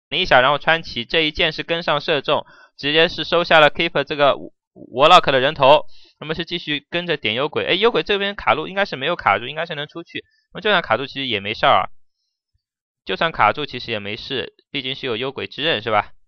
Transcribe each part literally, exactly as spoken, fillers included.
一下，然后川崎这一箭是跟上射中，直接是收下了 Keeper 这个 Warlock 的人头。那么是继续跟着点幽鬼，哎，幽鬼这边卡路应该是没有卡住，应该是能出去。那么就算卡住其实也没事啊，就算卡住其实也没事，毕竟是有幽鬼之刃是吧？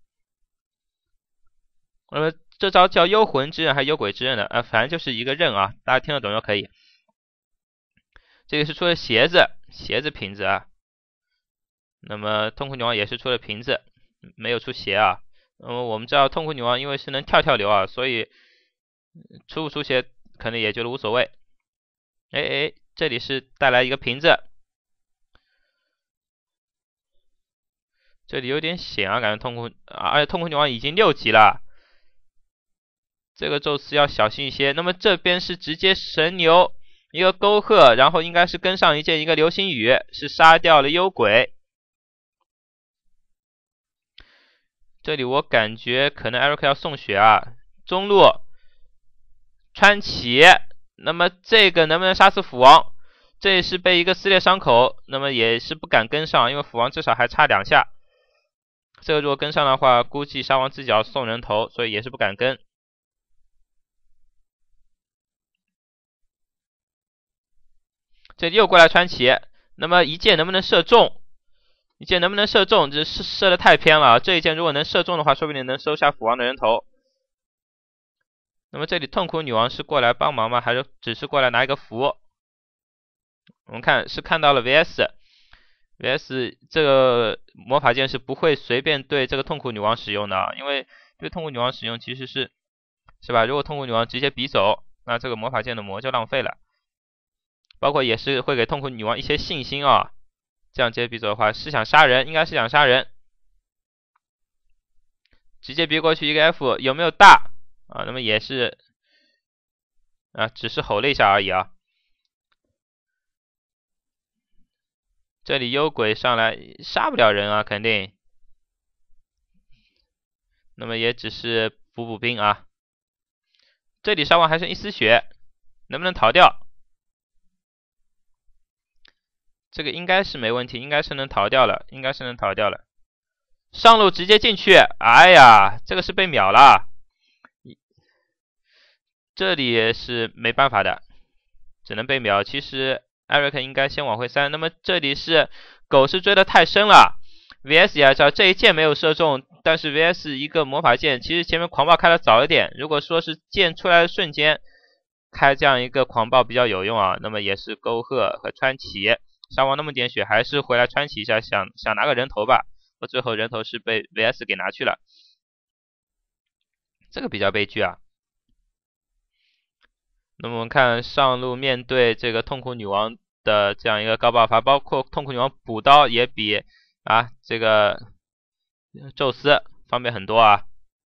那么这招叫幽魂之刃还是幽鬼之刃的？啊，反正就是一个刃啊，大家听得懂就可以。这个是出了鞋子，鞋子瓶子啊。那么痛苦女王也是出了瓶子，没有出鞋啊。那么我们知道痛苦女王因为是能跳跳流啊，所以出不出鞋可能也觉得无所谓。哎哎，这里是带来一个瓶子，这里有点险啊，感觉痛苦啊，而且痛苦女王已经六级了。这个宙斯要小心一些。那么这边是直接神牛一个沟壑，然后应该是跟上一箭一个流星雨，是杀掉了幽鬼。这里我感觉可能艾瑞克要送血啊。中路川崎，那么这个能不能杀死斧王？这也是被一个撕裂伤口，那么也是不敢跟上，因为斧王至少还差两下。这个如果跟上的话，估计沙王自己要送人头，所以也是不敢跟。这里又过来川崎，那么一箭能不能射中？一箭能不能射中？这射射的太偏了，这一箭如果能射中的话，说不定能收下斧王的人头。那么这里痛苦女王是过来帮忙吗？还是只是过来拿一个符？我们看是看到了 V S。V S 这个魔法剑是不会随便对这个痛苦女王使用的，因为对痛苦女王使用其实是是吧？如果痛苦女王直接比走，那这个魔法剑的魔就浪费了。包括也是会给痛苦女王一些信心啊，这样直接比走的话是想杀人，应该是想杀人，直接别过去一个 F 有没有大啊？那么也是啊，只是吼了一下而已啊。这里幽鬼上来杀不了人啊，肯定。那么也只是补补兵啊。这里沙王还剩一丝血，能不能逃掉？这个应该是没问题，应该是能逃掉了，应该是能逃掉了。上路直接进去，哎呀，这个是被秒了。这里是没办法的，只能被秒。其实艾瑞克应该先往回塞。那么这里是狗是追得太深了 ，V S 也知道这一箭没有射中，但是 V S 一个魔法剑，其实前面狂暴开的早一点。如果说是剑出来的瞬间开这样一个狂暴比较有用啊，那么也是沟壑和川崎。伤亡那么点血，还是回来川崎一下，想想拿个人头吧。我最后人头是被 V S 给拿去了，这个比较悲剧啊。那么我们看上路面对这个痛苦女王的这样一个高爆发，包括痛苦女王补刀也比啊这个宙斯方便很多啊。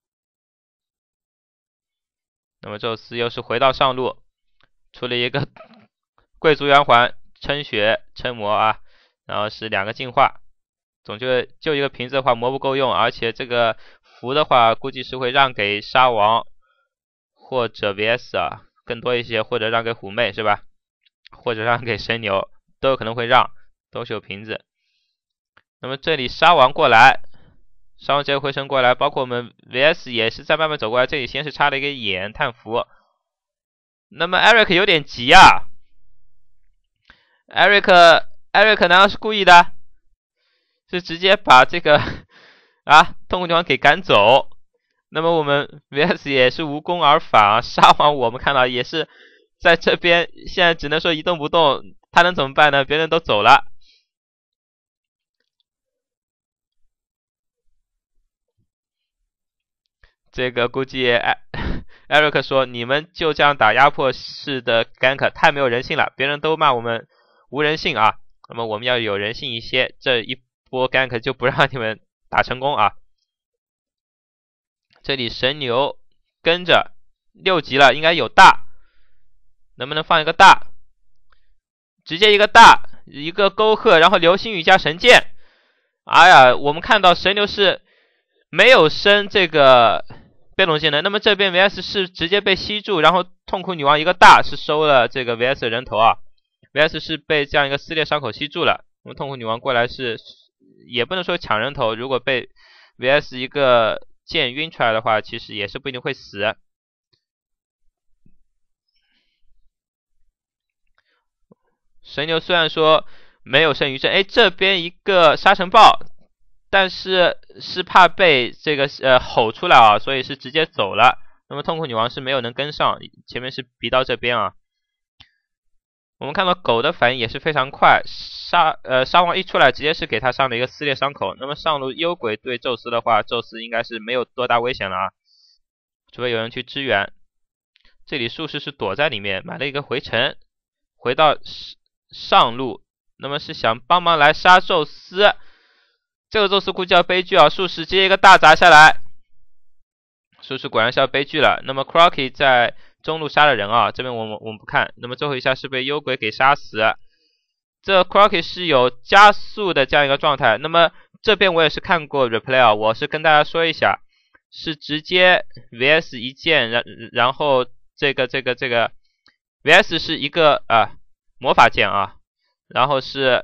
那么宙斯又是回到上路，出了一个贵族圆环。撑血撑魔啊，然后是两个净化，总就就一个瓶子的话魔不够用，而且这个符的话估计是会让给沙王或者 V S 啊更多一些，或者让给虎妹是吧？或者让给神牛都有可能会让，都是有瓶子。那么这里沙王过来，沙王直接回身过来，包括我们 V S 也是在慢慢走过来，这里先是插了一个眼探符。那么 Eric 有点急啊。艾瑞克，艾瑞克难道是故意的？是直接把这个啊痛苦女王给赶走？那么我们 V S 也是无功而返啊！沙王我们看到也是在这边，现在只能说一动不动，他能怎么办呢？别人都走了。这个估计艾艾瑞克说：“你们就这样打压迫式的 gank， 太没有人性了，别人都骂我们。”无人性啊，那么我们要有人性一些，这一波 gank 就不让你们打成功啊。这里神牛跟着六级了，应该有大，能不能放一个大？直接一个大，一个沟壑，然后流星雨加神剑。哎呀，我们看到神牛是没有升这个被动技能，那么这边 V S 是直接被吸住，然后痛苦女王一个大是收了这个 V S 人头啊。V S 是被这样一个撕裂伤口吸住了，那么痛苦女王过来是也不能说抢人头，如果被 V S 一个剑晕出来的话，其实也是不一定会死。神牛虽然说没有剩余阵，哎，这边一个沙尘暴，但是是怕被这个呃吼出来啊，所以是直接走了。那么痛苦女王是没有能跟上，前面是逼到这边啊。我们看到狗的反应也是非常快，沙呃沙王一出来，直接是给他上了一个撕裂伤口。那么上路幽鬼对宙斯的话，宙斯应该是没有多大危险了啊，除非有人去支援。这里术士是躲在里面，买了一个回城，回到上路，那么是想帮忙来杀宙斯。这个宙斯估计要悲剧啊，术士接一个大砸下来，术士果然是要悲剧了。那么 Crocky 在中路杀了人啊，这边我们我们不看。那么最后一下是被幽鬼给杀死，这 Crocky 是有加速的这样一个状态。那么这边我也是看过 replay 啊，我是跟大家说一下，是直接 V S 一剑，然然后这个这个这个 V S 是一个啊魔法剑啊，然后是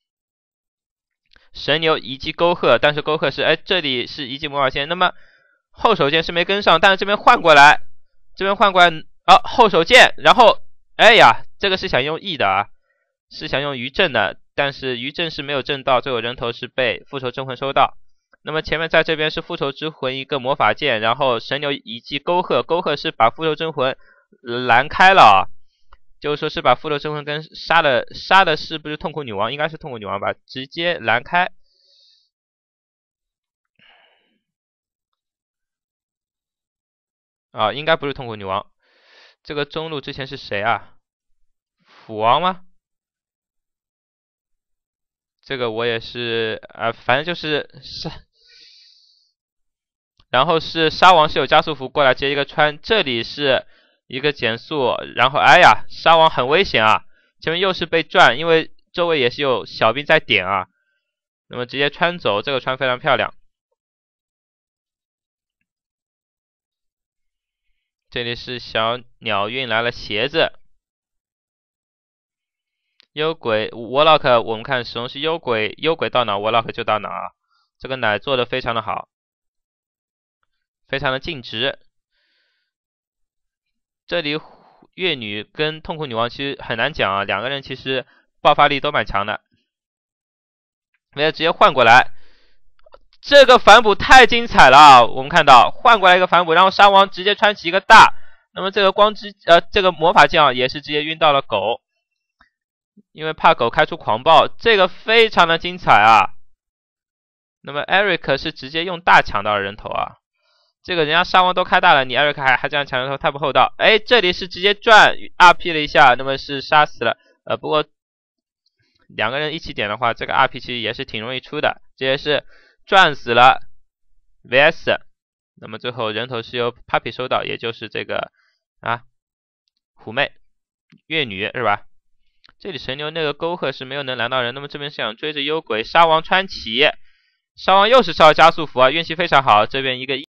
神牛一击沟壑，但是沟壑是哎这里是一击魔法剑，那么后手剑是没跟上，但是这边换过来，这边换过来啊后手剑，然后哎呀这个是想用 E 的啊，是想用余震的，但是余震是没有震到，最后人头是被复仇之魂收到。那么前面在这边是复仇之魂一个魔法剑，然后神牛一击沟壑，沟壑是把复仇之魂拦开了啊，就是说是把复仇之魂跟杀的杀的是不是痛苦女王？应该是痛苦女王吧，直接拦开。啊，应该不是痛苦女王。这个中路之前是谁啊？斧王吗？这个我也是啊、呃，反正就是是。然后是沙王是有加速符过来接一个穿，这里是一个减速，然后哎呀，沙王很危险啊，前面又是被转，因为周围也是有小兵在点啊，那么直接穿走，这个穿非常漂亮。这里是小鸟运来了鞋子，幽鬼 Warlock 我们看使用是幽鬼，幽鬼到哪 Warlock 就到哪啊，这个奶做的非常的好。非常的尽职。这里月女跟痛苦女王其实很难讲啊，两个人其实爆发力都蛮强的。没有直接换过来，这个反补太精彩了！我们看到换过来一个反补，然后沙王直接穿起一个大，那么这个光之呃这个魔法剑也是直接晕到了狗，因为怕狗开出狂暴，这个非常的精彩啊。那么 Eric 是直接用大抢到了人头啊。这个人家沙王都开大了，你艾瑞克还还这样抢人头，太不厚道。哎，这里是直接转 R P 了一下，那么是杀死了。呃，不过两个人一起点的话，这个 R P 其实也是挺容易出的，这也是转死了 V S。那么最后人头是由 Puppy 收到，也就是这个啊虎妹月女是吧？这里神牛那个沟壑是没有能拦到人，那么这边是想追着幽鬼，沙王穿起，沙王又是烧加速符啊，运气非常好，这边一个。